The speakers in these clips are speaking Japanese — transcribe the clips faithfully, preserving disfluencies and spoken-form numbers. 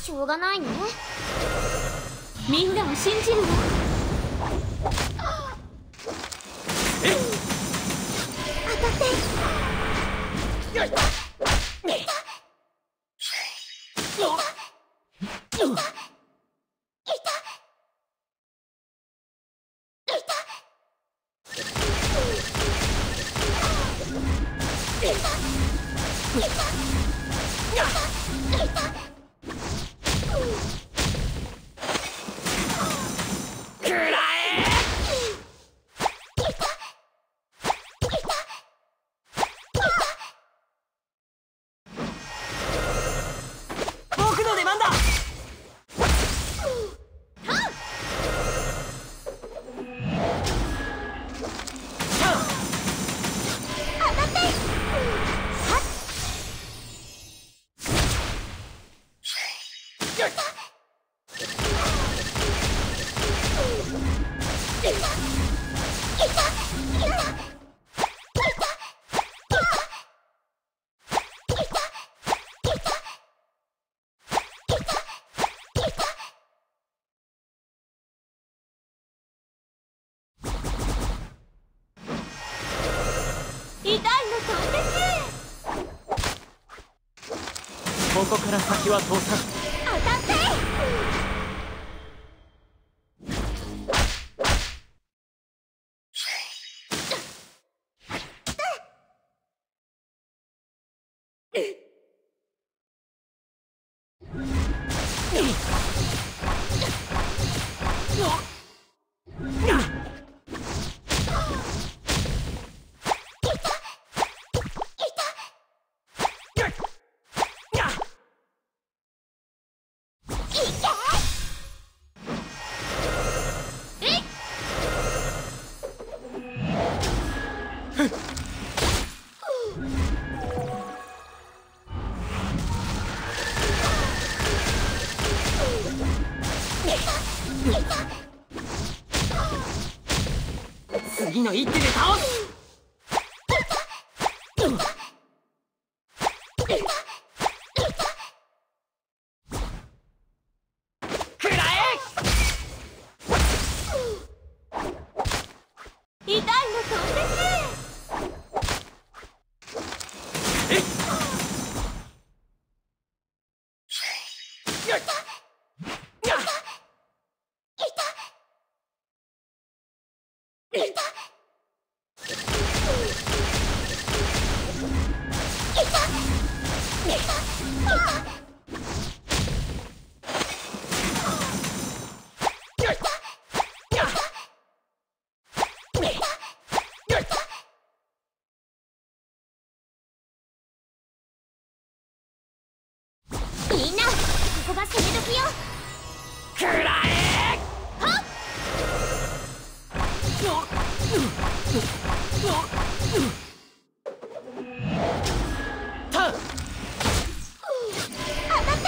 しょうがないね。 みんなを信じるわ。 えっ、当たって。よい。 ここから先は通さん。 当たって。 次の一手で倒す。食らえ。 痛いの飛んでえっ。よい。 みんな、ここが攻め時よ。 食らえ。 はっ。 た。 当たって。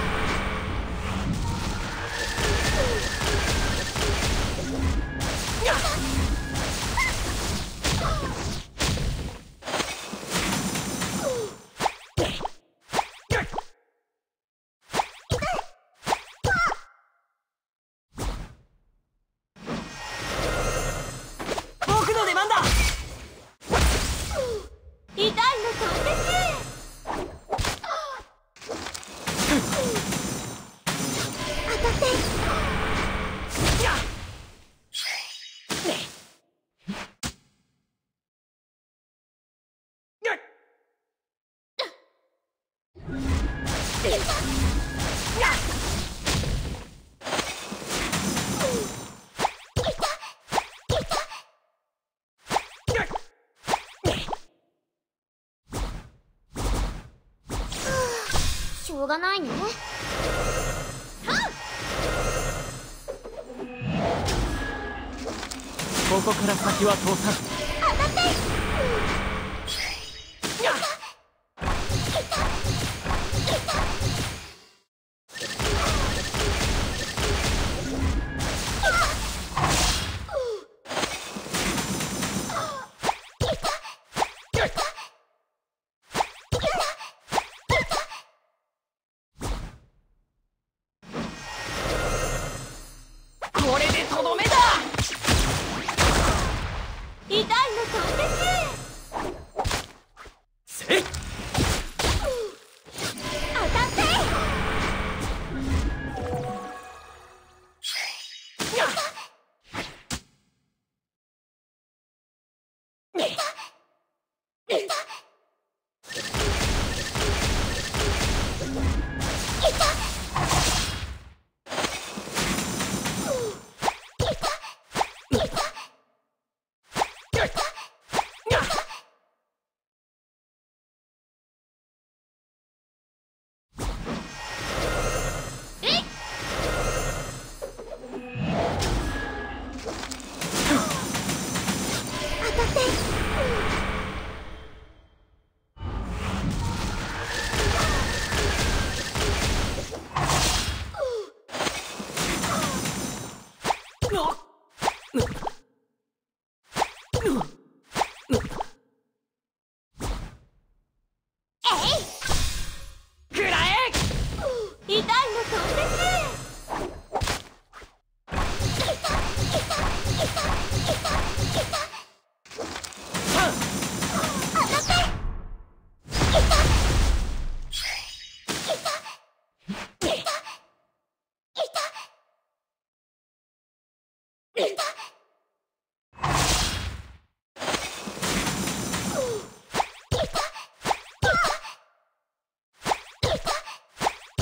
僕の出番だ。 痛いの飛んで当たって。しょうがないね。 ここから先は通さん。 当たって。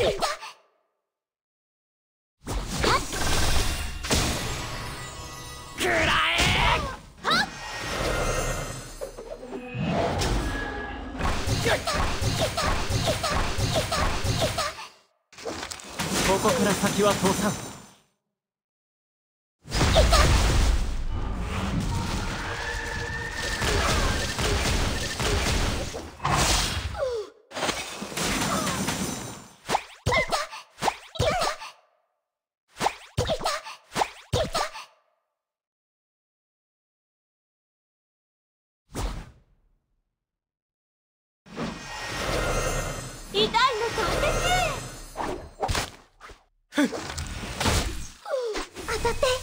くらえここから先は通さん。 痛いの飛んで当たって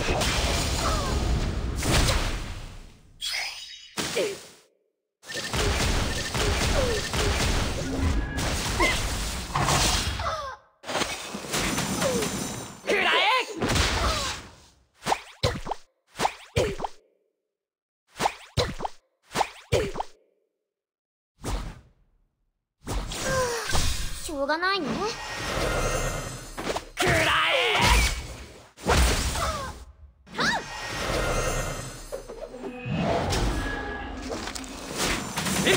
くらえしょうがないね。 くらええっ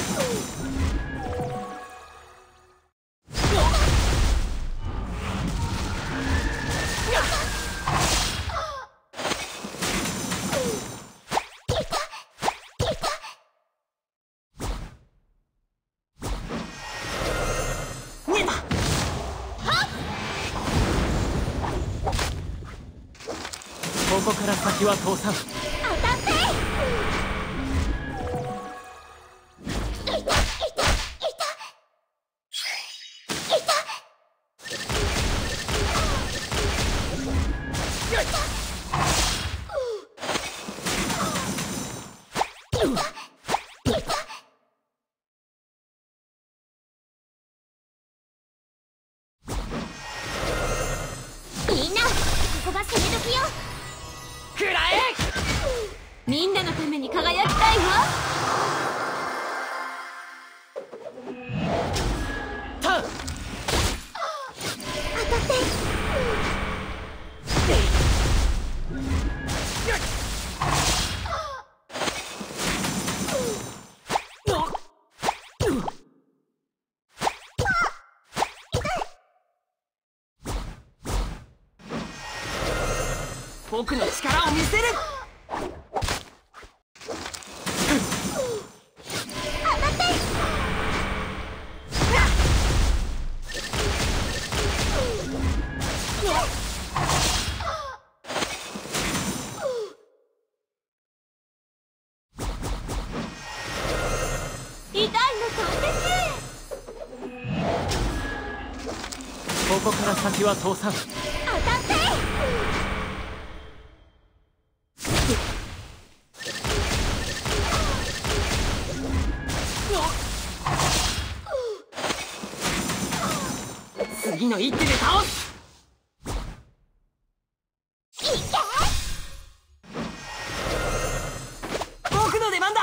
ここから先は通さん。 当たっていたいたいたみんな、ここが攻め時よ。 くらえみんなのために輝きたいわ。 タン当たって僕の力を見せる。 痛いの飛んでここから先は通さん。 当たって次の一手で倒す。僕の出番だ。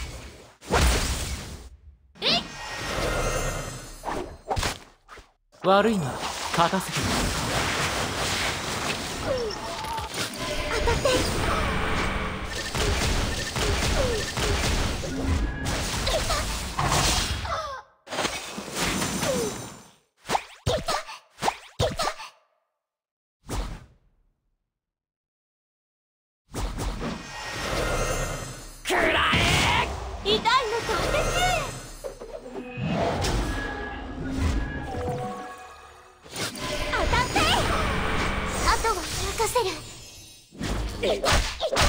悪いが勝たせてもらうか。 当たってくらえ痛いの飛んで当たってあとは任せる。いたいたいた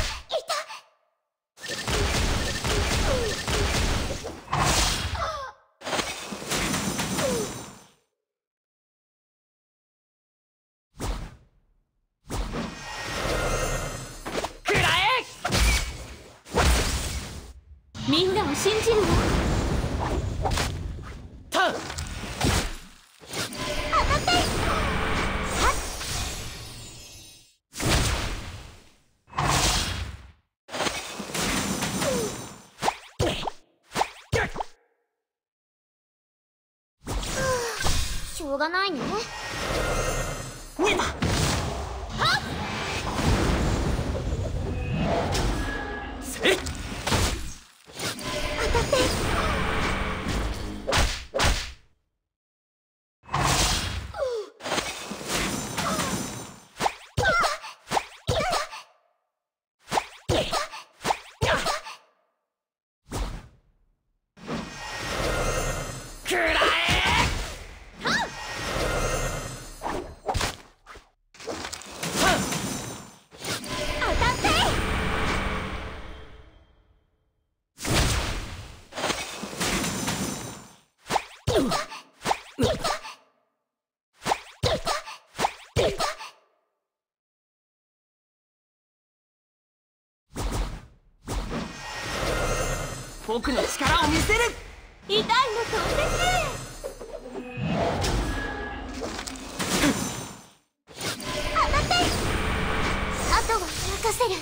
くらえみんなを信じるわ。 タン当たってはっししょうがないね。 逃げた。せい。 当たって。 くらえ。僕の力を見せる。 痛いの飛んで当たって。あとは任せる。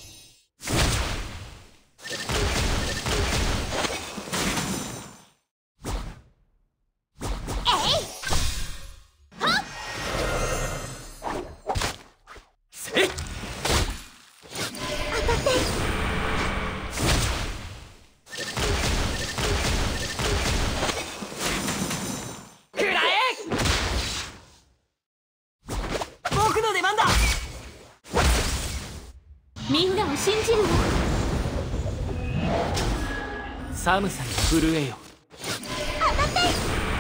えい。はっ。 せい。 当たって。 みんなを信じるわ。 寒さに震えよ。 当たって。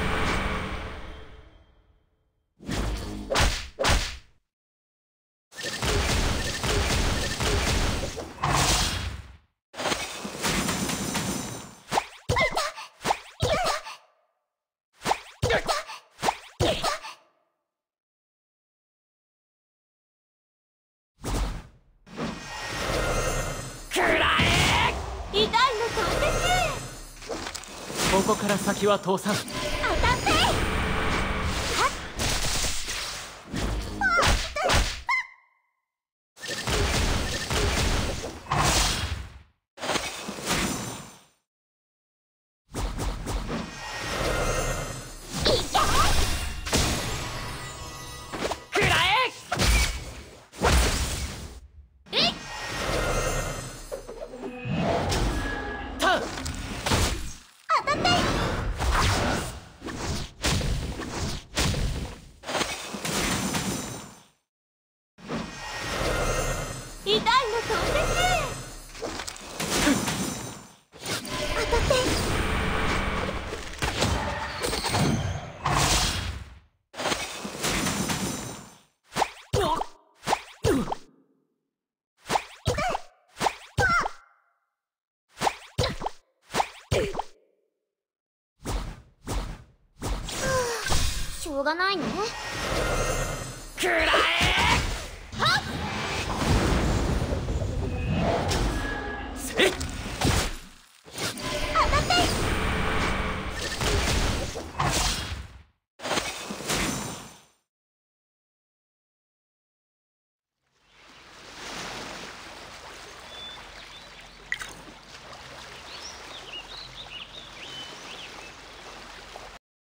痛いの飛んでここから先は通さん。 当たって。 痛いの飛んで当たって。しょうがないね。 くらえ。